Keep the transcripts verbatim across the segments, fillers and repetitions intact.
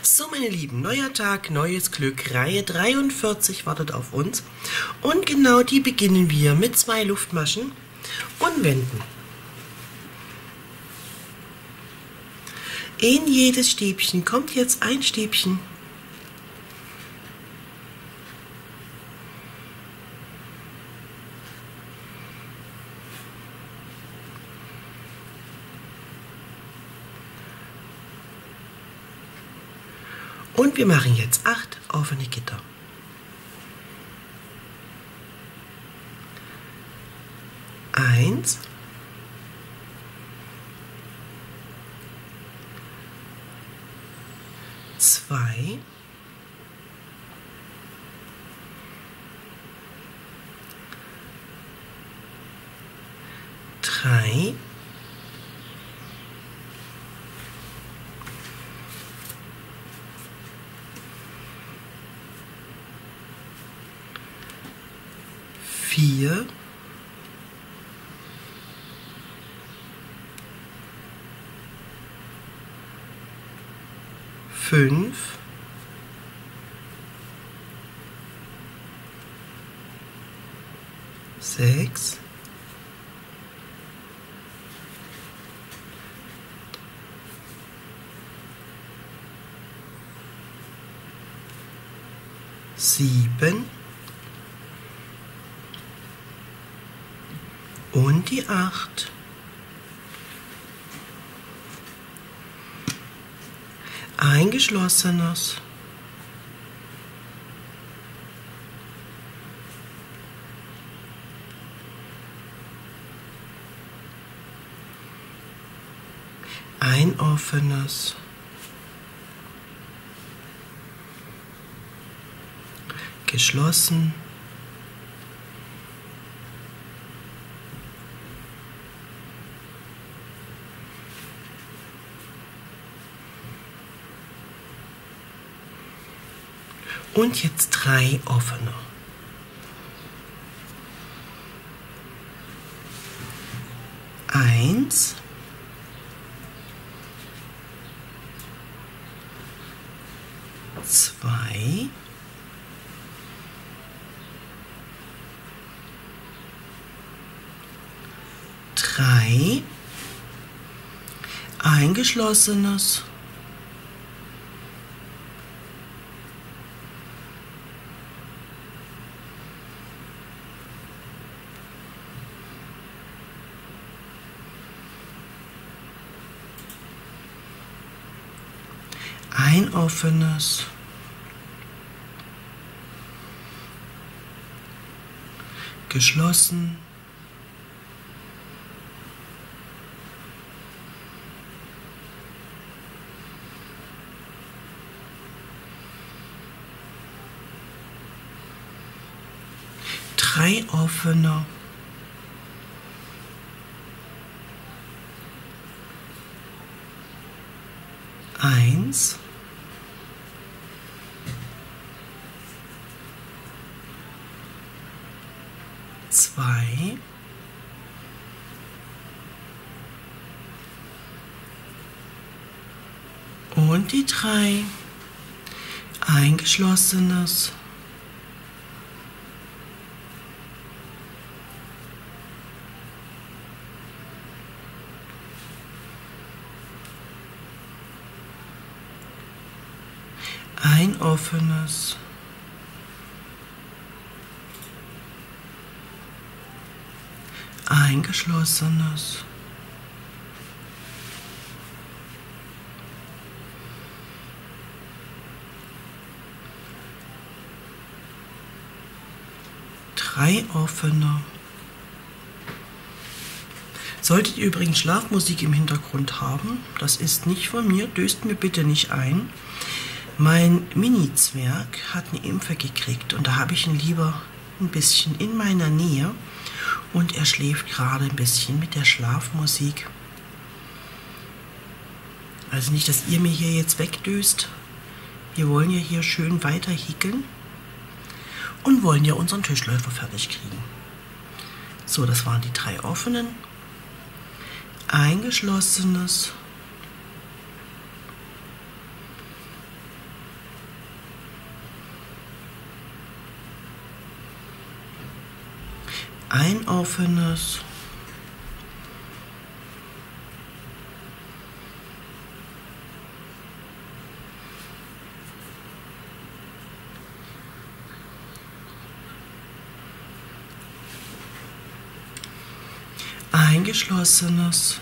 So, meine Lieben, neuer Tag, neues Glück, Reihe dreiundvierzig wartet auf uns. Und genau die beginnen wir mit zwei Luftmaschen und wenden. In jedes Stäbchen kommt jetzt ein Stäbchen. Und wir machen jetzt acht offene Gitter. Eins. Zwei. Drei. Vier, fünf, sechs, sieben und die acht. Ein geschlossenes. Ein offenes. Geschlossen. Und jetzt drei offene. Eins. Zwei. Drei. Ein geschlossenes. Ein offenes. Geschlossen. Drei offene. Eins. Zwei. Und die drei. Ein geschlossenes. Ein offenes. Ein geschlossenes. Drei offene. Solltet ihr übrigens Schlafmusik im Hintergrund haben, das ist nicht von mir, döst mir bitte nicht ein. Mein Mini-Zwerg hat eine Impfe gekriegt und da habe ich ihn lieber ein bisschen in meiner Nähe. Und er schläft gerade ein bisschen mit der Schlafmusik. Also nicht, dass ihr mir hier jetzt wegdöst. Wir wollen ja hier schön weiter häkeln und wollen ja unseren Tischläufer fertig kriegen. So, das waren die drei offenen. Ein geschlossenes. ein offenes, ein geschlossenes,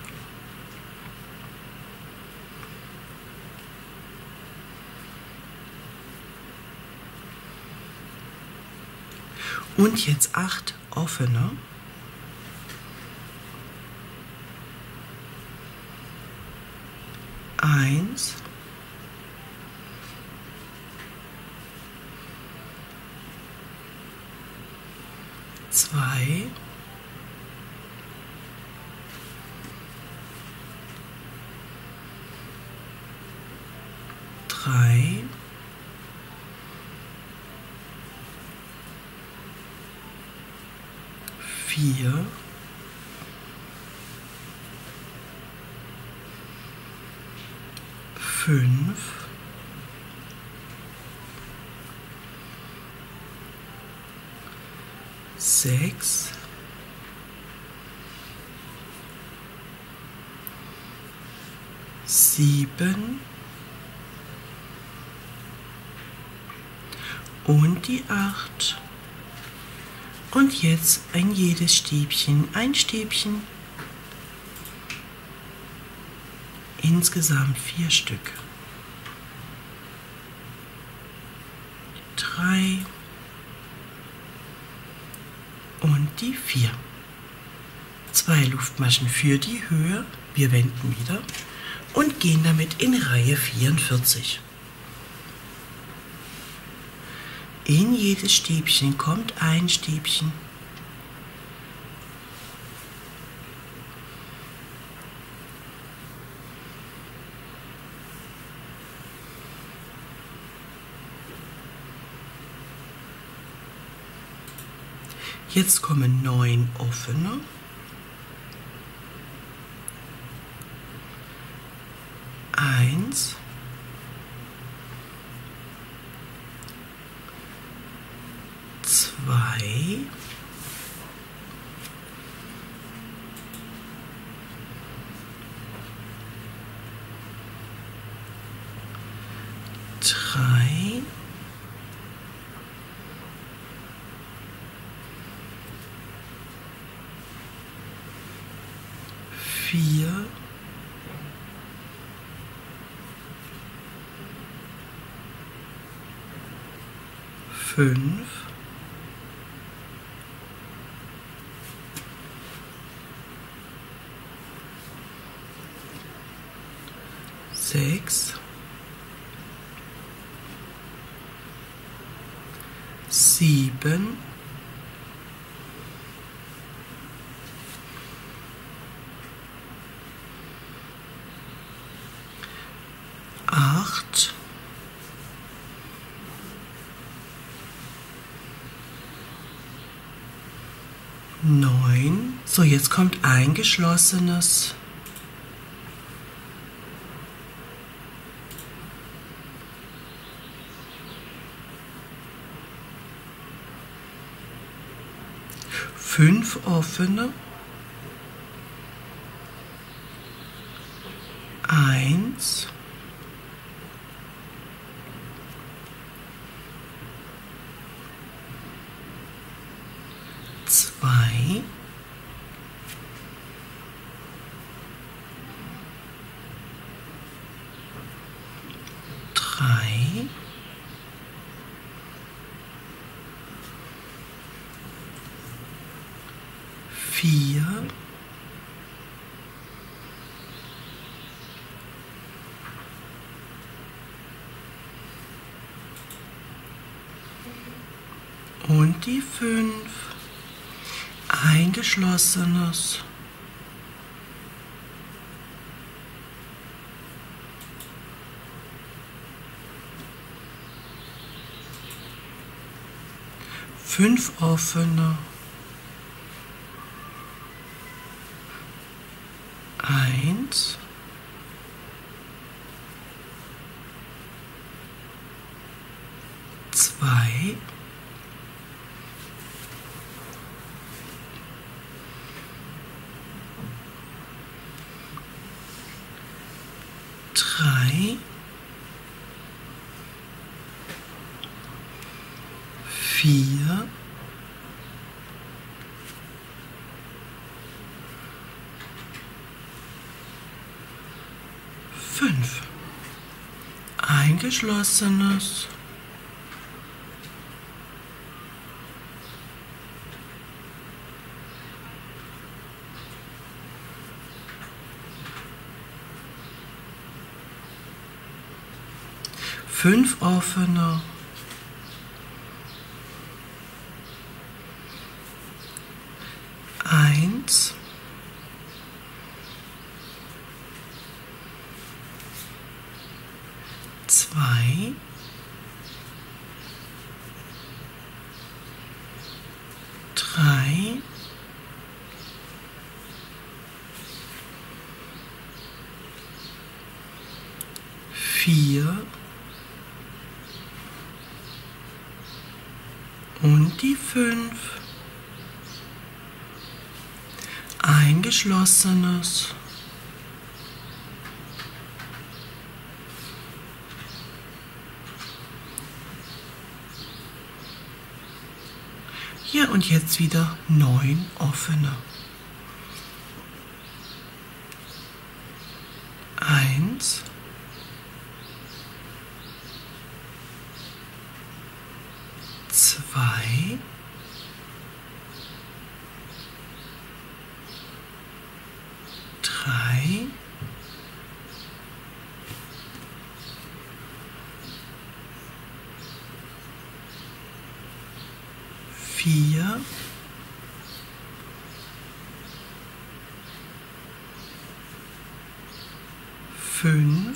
und jetzt acht offene, eins, zwei, drei, vier, fünf, sechs, sieben und die acht. Und jetzt ein jedes Stäbchen, ein Stäbchen, insgesamt vier Stück. Drei und die vier. Zwei Luftmaschen für die Höhe. Wir wenden wieder und gehen damit in Reihe vierundvierzig. In jedes Stäbchen kommt ein Stäbchen. Jetzt kommen neun offene. Eins. Zwei. Drei. Vier. Fünf. Sechs. Sieben. Acht. Neun. So, jetzt kommt ein geschlossenes. Fünf offene. Eins. Zwei. Drei. Vier. Und die fünf. Ein geschlossenes. Fünf offene. Eins. Zwei. drei, vier, fünf. Ein geschlossenes. Fünf offene. Eins. Zwei. Drei. Vier. Und die fünf. Ein geschlossenes. Ja, und jetzt wieder neun offene. Eins. Zwei. Drei. Vier. Fünf.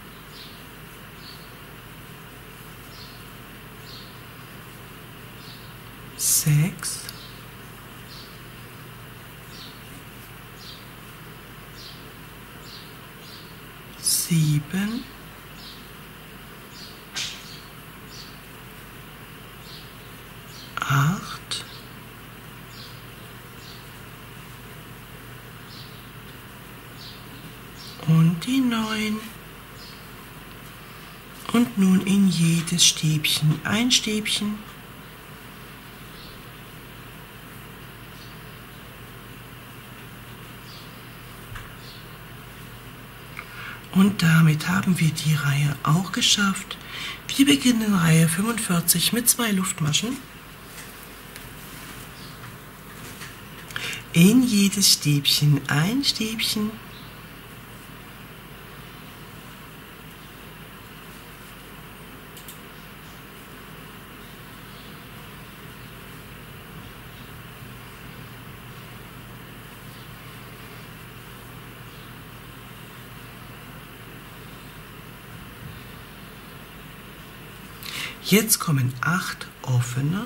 Sechs. Sieben. Acht. Und die neun. Und nun in jedes Stäbchen ein Stäbchen. Und damit haben wir die Reihe auch geschafft. Wir beginnen Reihe fünfundvierzig mit zwei Luftmaschen. In jedes Stäbchen ein Stäbchen. Jetzt kommen acht offene.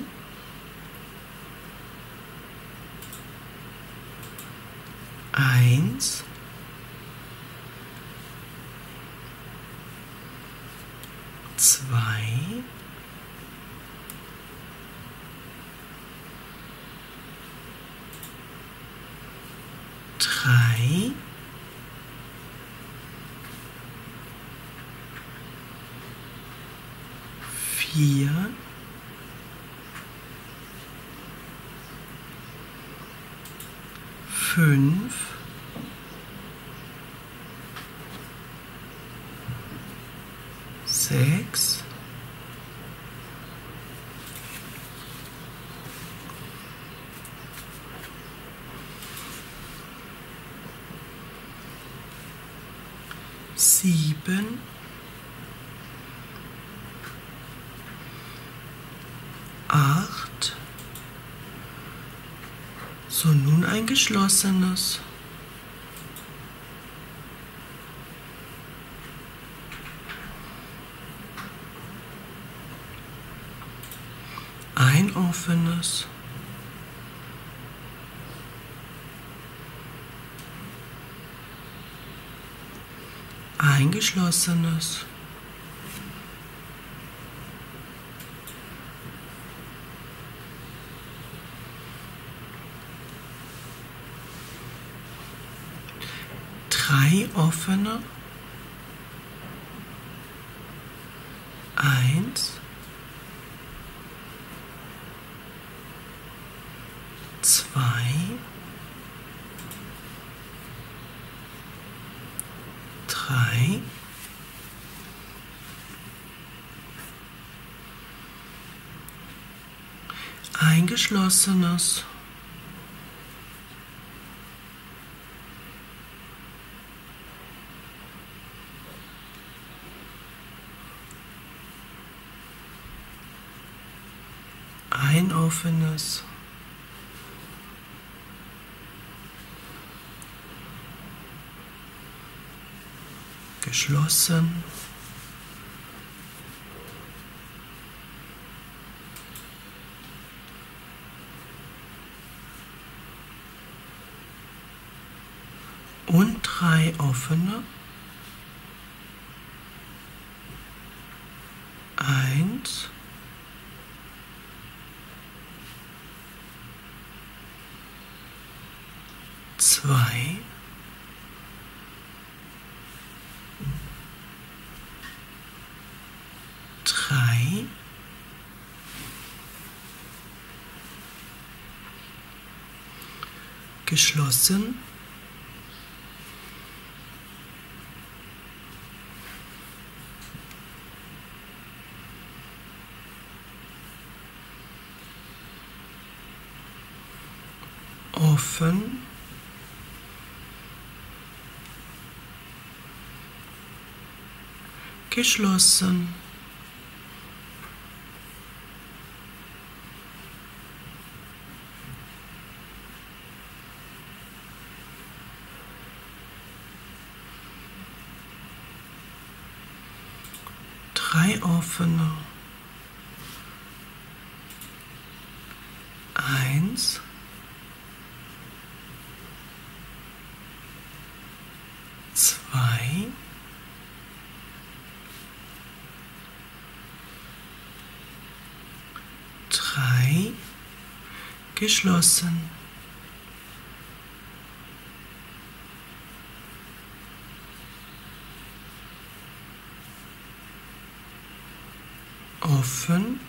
Eins. Zwei. Drei. Vier, fünf, sechs, sieben, acht. So, nun ein geschlossenes. Ein offenes. Ein geschlossenes. Drei offene. Eins, zwei, drei, ein geschlossenes, ein offenes, geschlossen, und drei offene, eins, zwei, drei, geschlossen, offen, geschlossen, drei offene, eins, zwei, drei, geschlossen, offen,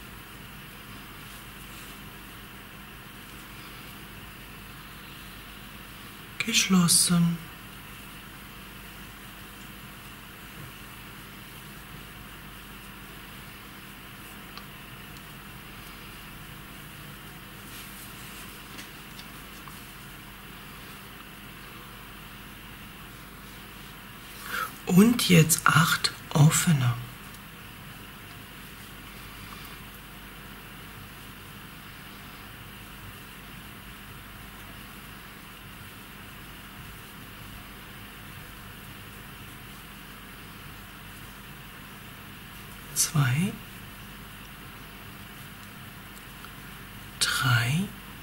geschlossen, und jetzt acht offene. Zwei, drei,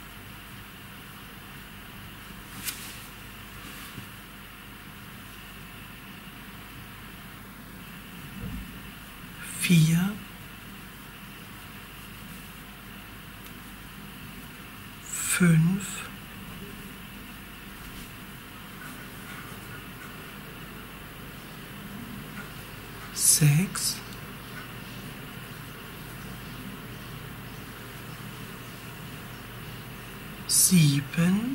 vier, fünf, sechs, sieben,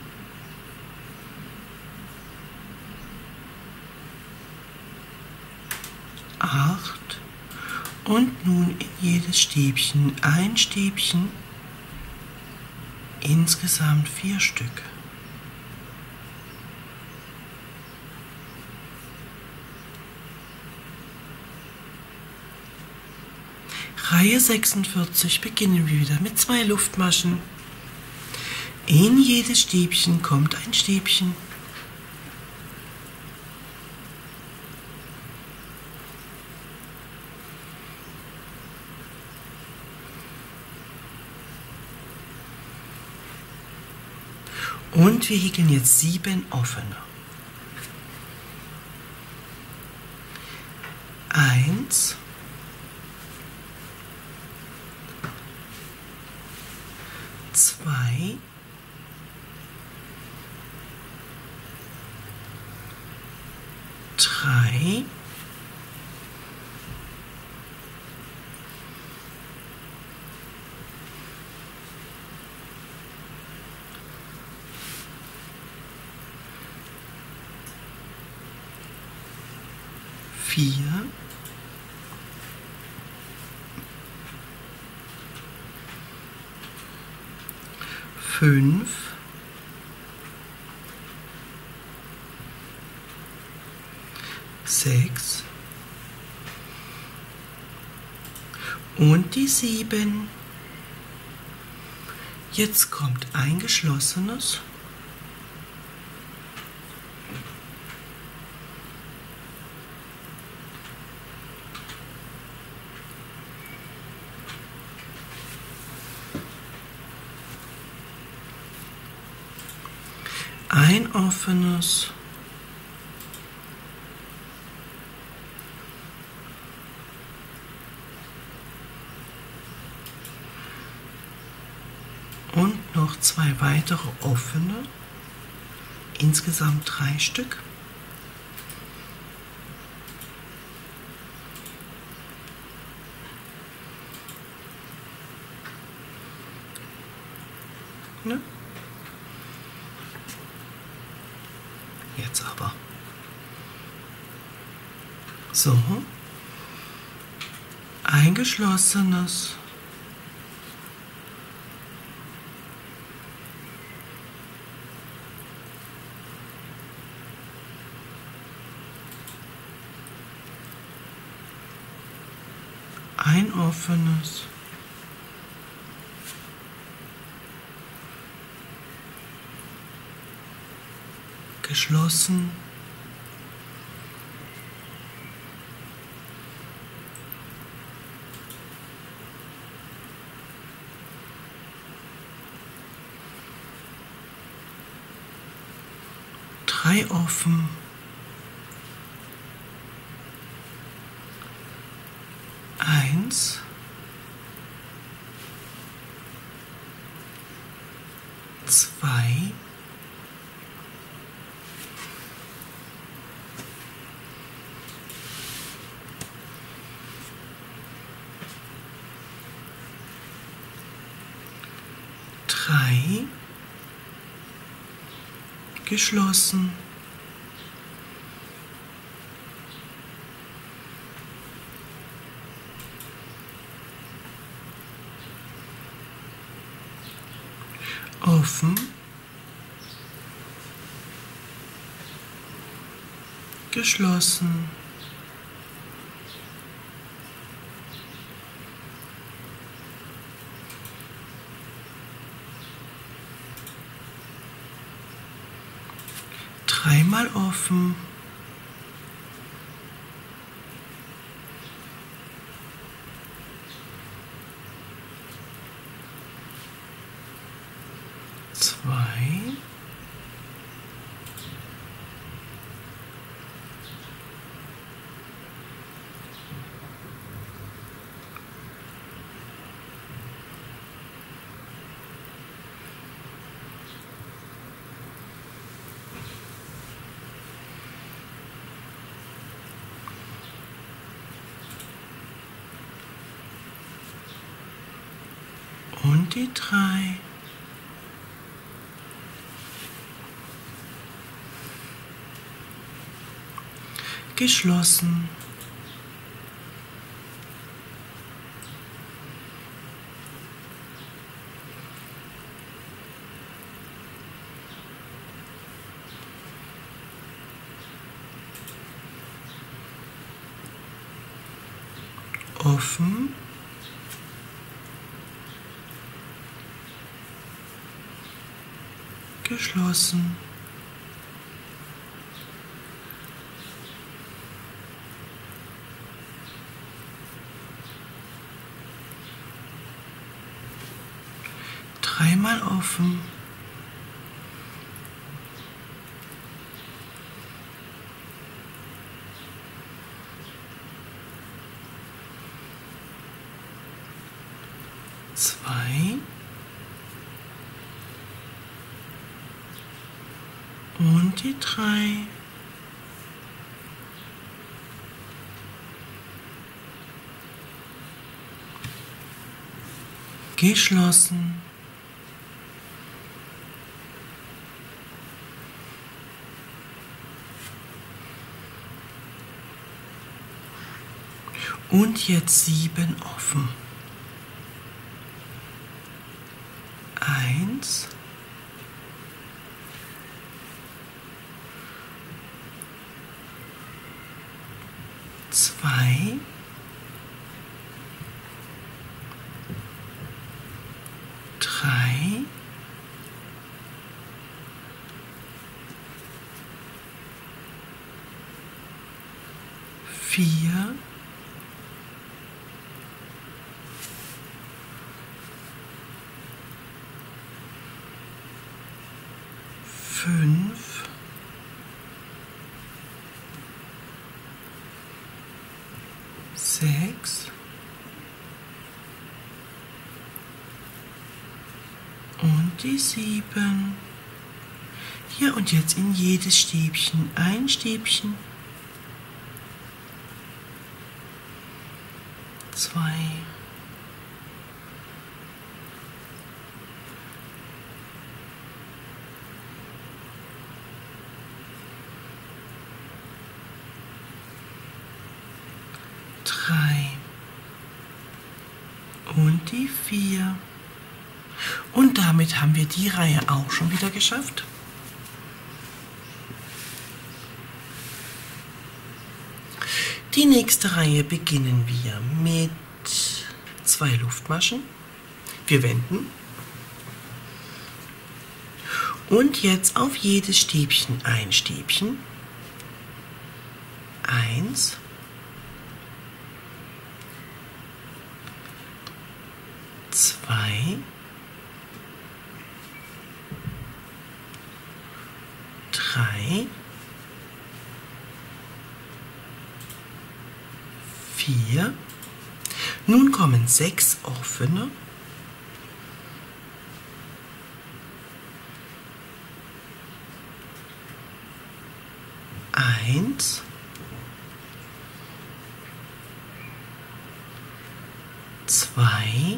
acht und nun in jedes Stäbchen ein Stäbchen, insgesamt vier Stück. Reihe sechsundvierzig beginnen wir wieder mit zwei Luftmaschen. In jedes Stäbchen kommt ein Stäbchen. Und wir häkeln jetzt sieben offene. Eins, zwei, drei, vier, fünf, sechs und die sieben. Jetzt kommt ein geschlossenes ein offenes und noch zwei weitere offene, insgesamt drei Stück. Ne? Jetzt aber. So. Ein geschlossenes. Ein offenes. Geschlossen. Drei offen. Eins. Zwei. Drei. Geschlossen. Offen. Geschlossen. Dreimal offen. Zwei. Und die drei. Geschlossen. Offen. Geschlossen. Dreimal offen. Zwei. Und die drei. Geschlossen. Und jetzt sieben offen. Eins, zwei, drei, vier, fünf, sechs und die sieben. Hier und jetzt in jedes Stäbchen ein Stäbchen, zwei, drei und die vier. Und damit haben wir die Reihe auch schon wieder geschafft. Die nächste Reihe beginnen wir mit zwei Luftmaschen. Wir wenden. Und jetzt auf jedes Stäbchen ein Stäbchen. Eins. Zwei. Drei. Vier. Nun kommen sechs offene. Eins. Zwei.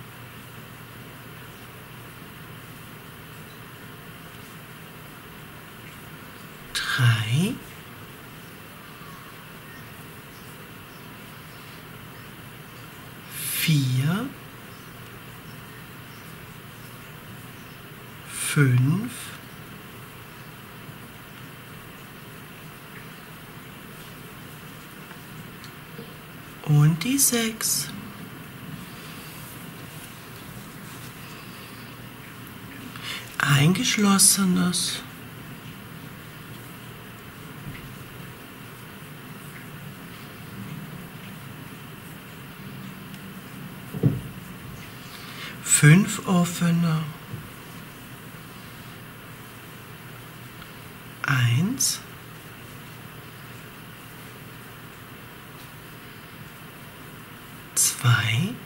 Drei. Vier, fünf, und die sechs. Ein geschlossenes. Fünf offene. Eins. Zwei.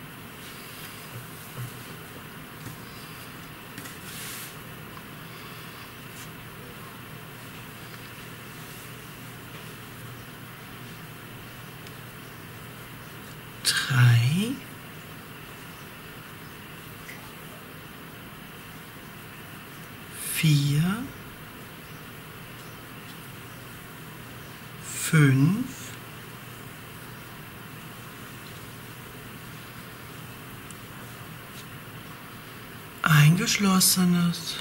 Drei. Vier, fünf, ein geschlossenes,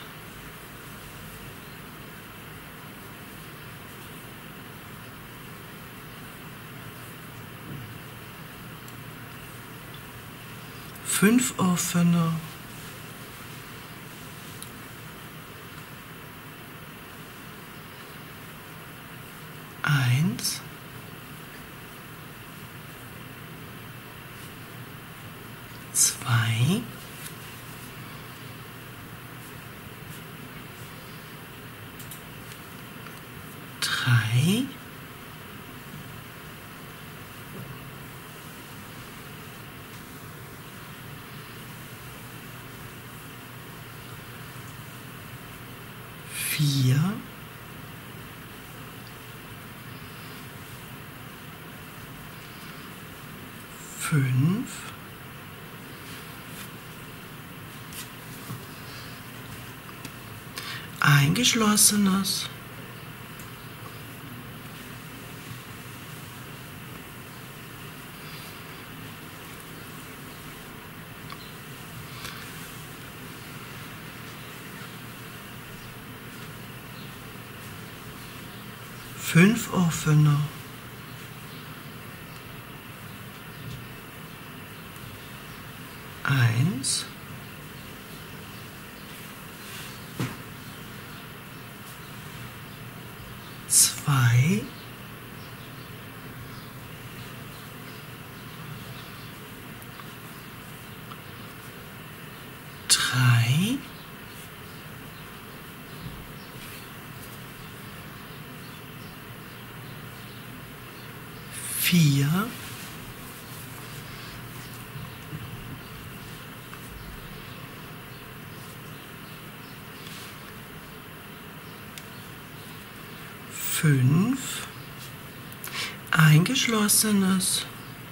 fünf offene, eins, zwei, drei, vier, fünf, ein geschlossenes, fünf offene, eins, zwei, drei, vier, fünf, ein geschlossenes,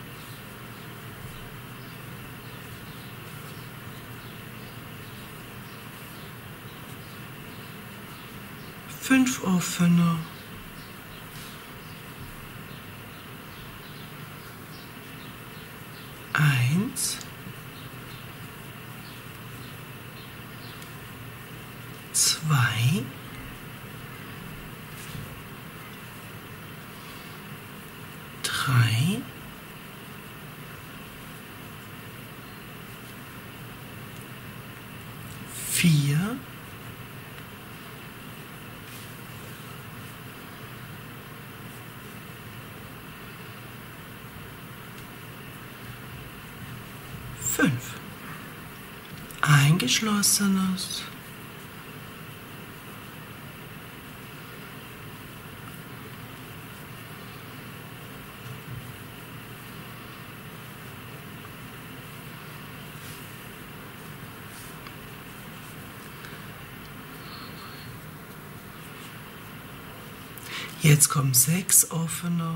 fünf offene, eins, zwei, drei, vier, fünf, ein geschlossenes, jetzt kommen sechs offene,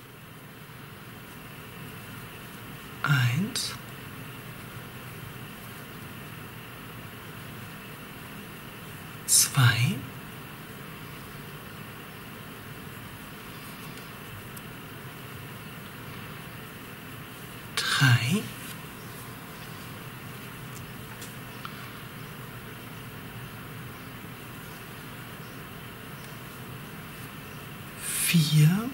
eins, zwei, drei, vier,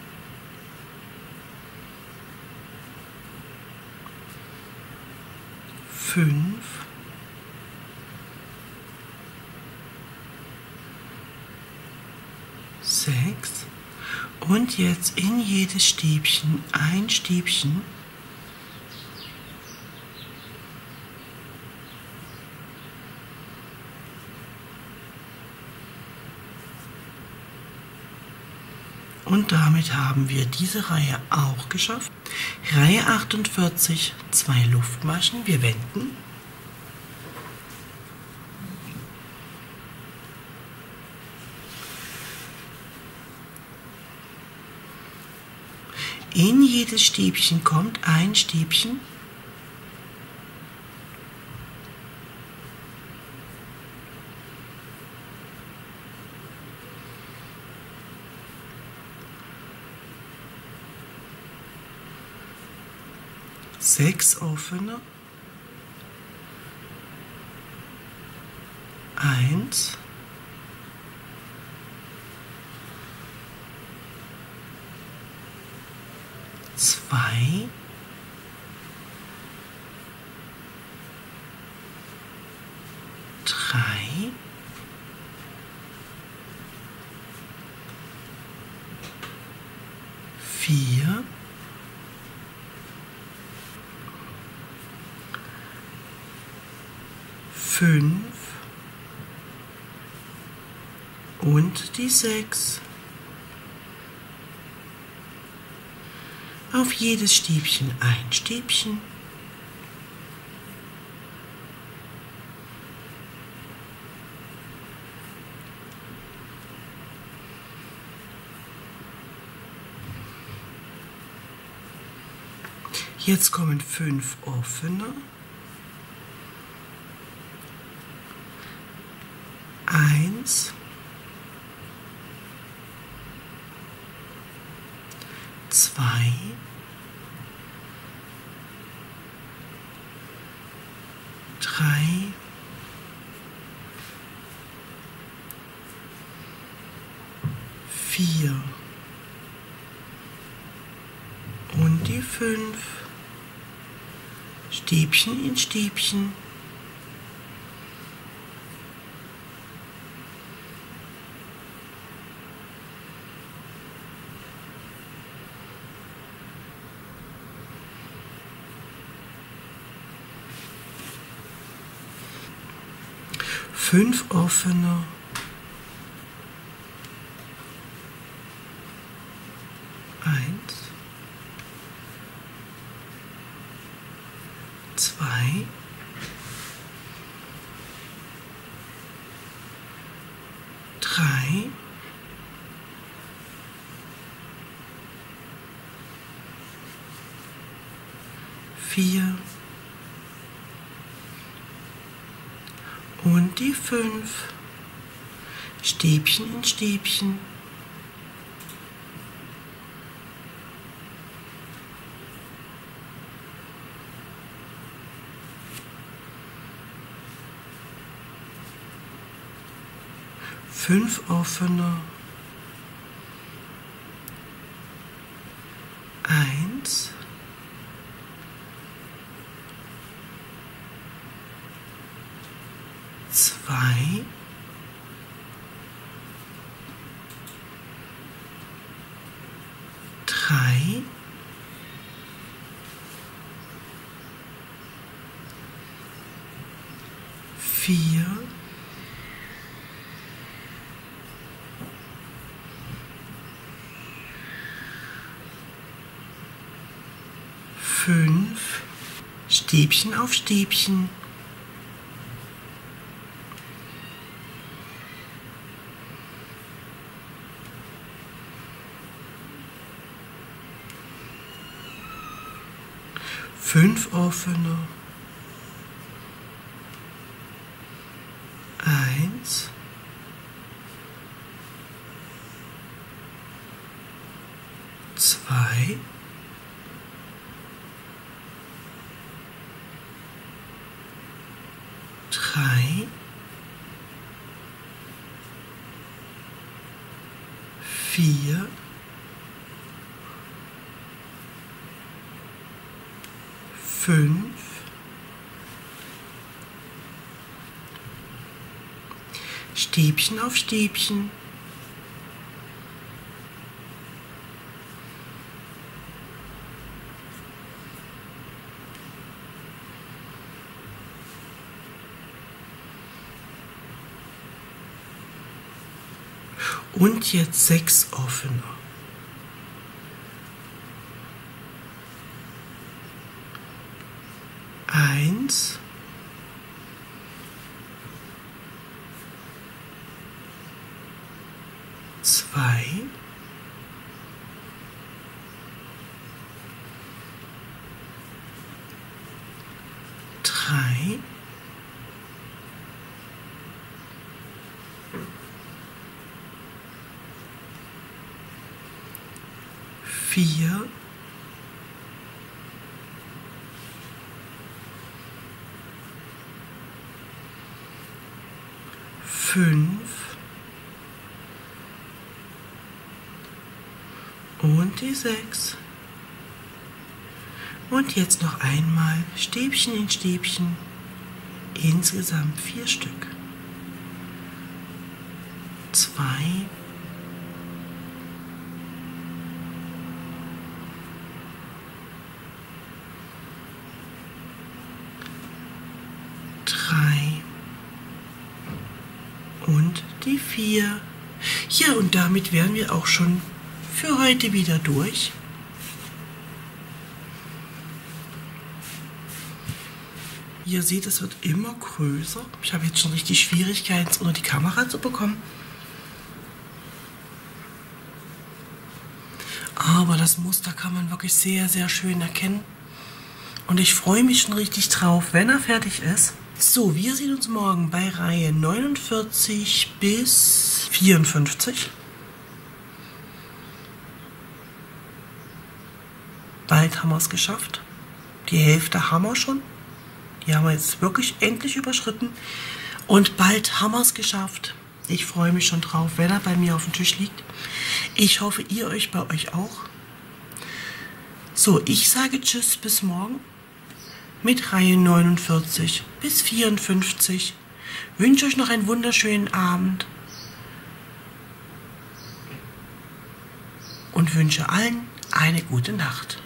fünf, sechs und jetzt in jedes Stäbchen ein Stäbchen und damit haben wir diese Reihe auch geschafft. Reihe achtundvierzig, zwei Luftmaschen, wir wenden. In jedes Stäbchen kommt ein Stäbchen. Sechs offene. Eins. Zwei. Drei. Vier. Fünf und die sechs. Auf jedes Stäbchen ein Stäbchen. Jetzt kommen fünf offene. Eins, zwei, drei, vier, fünf, Stäbchen in Stäbchen. Fünf offene. Eins, zwei, drei, vier und die fünf, Stäbchen in Stäbchen. Fünf offene. Eins, zwei, drei, vier, fünf, Stäbchen auf Stäbchen. Fünf offene. Eins, zwei, drei, vier, fünf, Stäbchen auf Stäbchen. Und jetzt sechs offene. Eins, zwei, drei, vier, fünf und die sechs. Und jetzt noch einmal Stäbchen in Stäbchen, insgesamt vier Stück. Zwei, drei und die vier. Ja, und damit wären wir auch schon für heute wieder durch. Ihr seht, es wird immer größer. Ich habe jetzt schon richtig Schwierigkeiten, es unter die Kamera zu bekommen. Aber das Muster kann man wirklich sehr, sehr schön erkennen. Und ich freue mich schon richtig drauf, wenn er fertig ist. So, wir sehen uns morgen bei Reihe neunundvierzig bis vierundfünfzig. Bald haben wir es geschafft. Die Hälfte haben wir schon. Die haben wir jetzt wirklich endlich überschritten. Und bald haben wir es geschafft. Ich freue mich schon drauf, wenn er bei mir auf dem Tisch liegt. Ich hoffe, ihr euch bei euch auch. So, ich sage Tschüss bis morgen mit Reihe neunundvierzig bis vierundfünfzig. Wünsche euch noch einen wunderschönen Abend und wünsche allen eine gute Nacht.